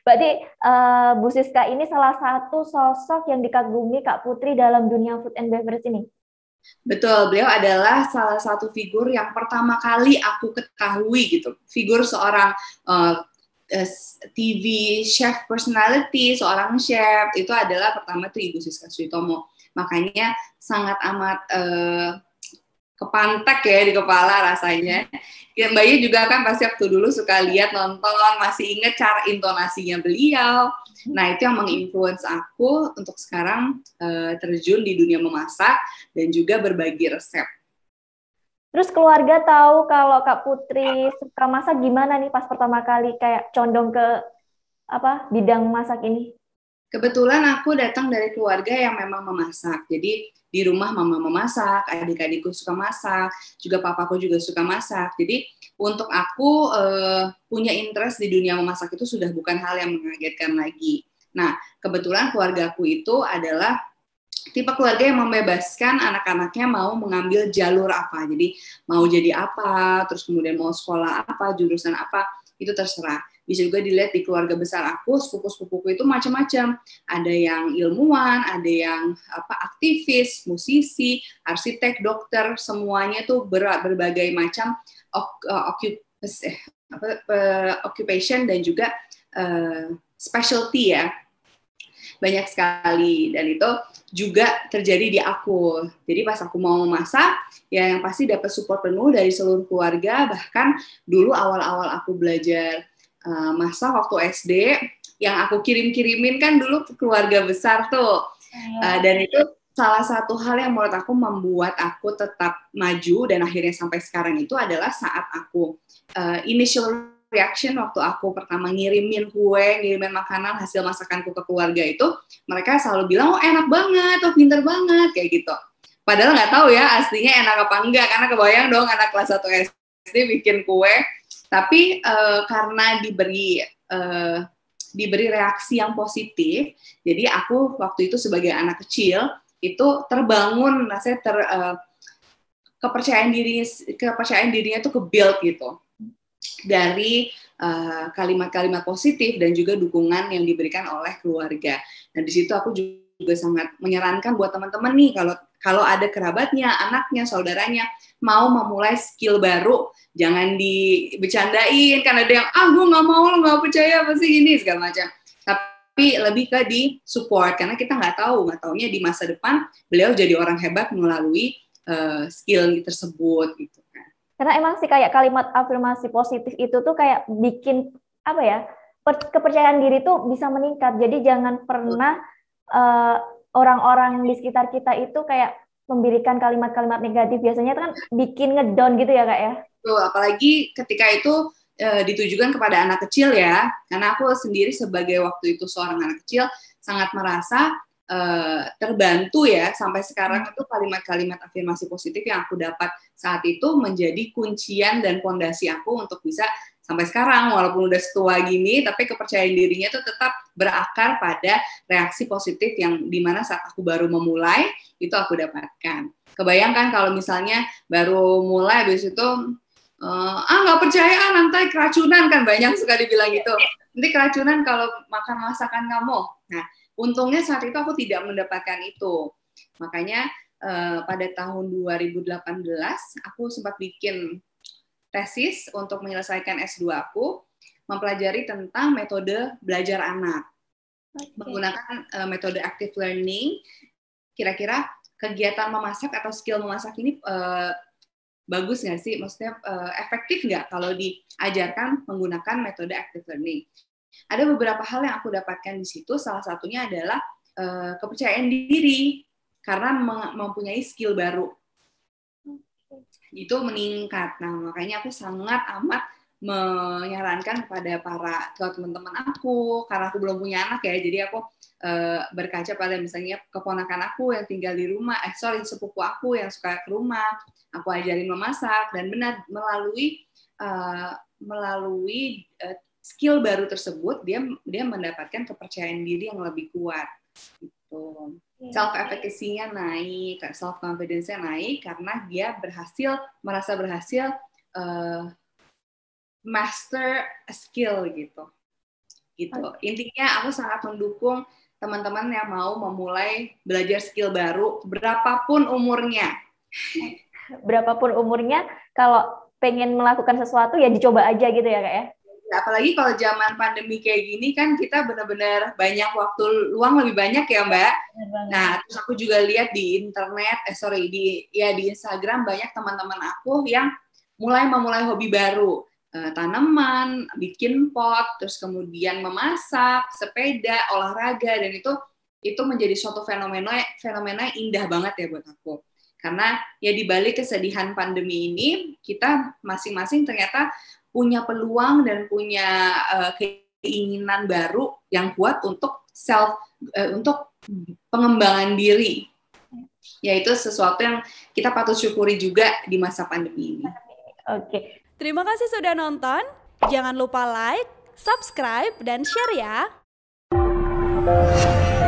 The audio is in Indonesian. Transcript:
Berarti Bu Siska ini salah satu sosok yang dikagumi Kak Putri dalam dunia food and beverage ini. Betul, beliau adalah salah satu figur yang pertama kali aku ketahui gitu. Figur seorang TV chef personality, seorang chef, itu adalah pertama tuh Ibu Siska Suitomo. Makanya sangat amat kepantek ya di kepala rasanya. Ya, Mbak Yu juga kan pasti waktu dulu suka lihat, nonton, masih ingat cara intonasinya beliau. Nah, itu yang menginfluence aku untuk sekarang terjun di dunia memasak dan juga berbagi resep. Terus keluarga tahu kalau Kak Putri suka masak gimana nih pas pertama kali kayak condong ke bidang masak ini? Kebetulan aku datang dari keluarga yang memang memasak. Jadi di rumah mama memasak, adik-adikku suka masak, juga papaku juga suka masak. Jadi untuk aku punya interest di dunia memasak itu sudah bukan hal yang mengagetkan lagi. Nah, kebetulan keluargaku itu adalah tipe keluarga yang membebaskan anak-anaknya mau mengambil jalur apa. Jadi mau jadi apa, terus kemudian mau sekolah apa, jurusan apa, itu terserah. Bisa juga dilihat di keluarga besar aku, sepupu-sepupuku itu macam-macam. Ada yang ilmuwan, ada yang aktivis, musisi, arsitek, dokter, semuanya tuh berbagai macam occupation dan juga specialty ya. Banyak sekali, dan itu juga terjadi di aku. Jadi pas aku mau masak, ya yang pasti dapat support penuh dari seluruh keluarga. Bahkan dulu awal-awal aku belajar masak waktu SD, yang aku kirim-kirimin kan dulu ke keluarga besar tuh. Dan itu salah satu hal yang menurut aku membuat aku tetap maju dan akhirnya sampai sekarang itu adalah saat aku initial reaction waktu aku pertama ngirimin kue, ngirimin makanan hasil masakanku ke keluarga itu, mereka selalu bilang, oh enak banget, oh pinter banget, kayak gitu. Padahal nggak tahu ya aslinya enak apa enggak, karena kebayang dong anak kelas 1 SD bikin kue, tapi karena diberi reaksi yang positif, jadi aku waktu itu sebagai anak kecil, itu terbangun, rasanya kepercayaan dirinya tuh ke-build gitu. Dari kalimat-kalimat positif dan juga dukungan yang diberikan oleh keluarga. Nah, di situ aku juga sangat menyarankan buat teman-teman nih, kalau ada kerabatnya, anaknya, saudaranya mau memulai skill baru, jangan dibecandain, kan ada yang gue nggak mau, lo nggak percaya apa sih ini segala macam. Tapi lebih ke di support, karena kita nggak taunya di masa depan beliau jadi orang hebat melalui skill tersebut gitu. Karena emang sih kayak kalimat afirmasi positif itu tuh kayak bikin kepercayaan diri tuh bisa meningkat. Jadi jangan pernah orang-orang di sekitar kita itu kayak memberikan kalimat-kalimat negatif. Biasanya kan bikin ngedown gitu ya Kak ya. Tuh, apalagi ketika itu ditujukan kepada anak kecil ya. Karena aku sendiri sebagai waktu itu seorang anak kecil sangat merasa terbantu ya, sampai sekarang itu kalimat-kalimat afirmasi positif yang aku dapat saat itu menjadi kuncian dan fondasi aku untuk bisa sampai sekarang, walaupun udah setua gini, tapi kepercayaan dirinya tuh tetap berakar pada reaksi positif yang dimana saat aku baru memulai itu aku dapatkan. Kebayangkan kalau misalnya baru mulai habis itu nggak percaya nanti keracunan, kan banyak suka dibilang gitu, nanti keracunan kalau makan masakan kamu. Nah, untungnya saat itu aku tidak mendapatkan itu. Makanya pada tahun 2018 aku sempat bikin tesis untuk menyelesaikan S2 aku, mempelajari tentang metode belajar anak. Menggunakan metode active learning. Kira-kira kegiatan memasak atau skill memasak ini bagus nggak sih? Maksudnya efektif nggak kalau diajarkan menggunakan metode active learning? Ada beberapa hal yang aku dapatkan di situ, salah satunya adalah kepercayaan diri karena mempunyai skill baru. Itu meningkat. Nah, makanya aku sangat amat menyarankan kepada teman-teman aku, karena aku belum punya anak ya, jadi aku berkaca pada misalnya keponakan aku yang tinggal di rumah, sepupu aku yang suka ke rumah, aku ajarin memasak, dan benar melalui skill baru tersebut dia mendapatkan kepercayaan diri yang lebih kuat gitu. Self efficacy-nya naik, self confidence-nya naik karena dia merasa berhasil master a skill gitu. gitu. Intinya aku sangat mendukung teman-teman yang mau memulai belajar skill baru, berapapun umurnya. Berapapun umurnya, kalau pengen melakukan sesuatu ya dicoba aja gitu ya Kak ya. Apalagi kalau zaman pandemi kayak gini kan kita benar-benar banyak waktu luang, lebih banyak ya Mbak. Nah, terus aku juga lihat di internet, di Instagram banyak teman-teman aku yang memulai hobi baru, tanaman, bikin pot, terus kemudian memasak, sepeda, olahraga, dan itu menjadi suatu fenomena yang indah banget ya buat aku. Karena ya di balik kesedihan pandemi ini, kita masing-masing ternyata punya peluang dan punya keinginan baru yang kuat untuk untuk pengembangan diri. Yaitu sesuatu yang kita patut syukuri juga di masa pandemi ini. Oke. Terima kasih sudah nonton. Jangan lupa like, subscribe, dan share ya.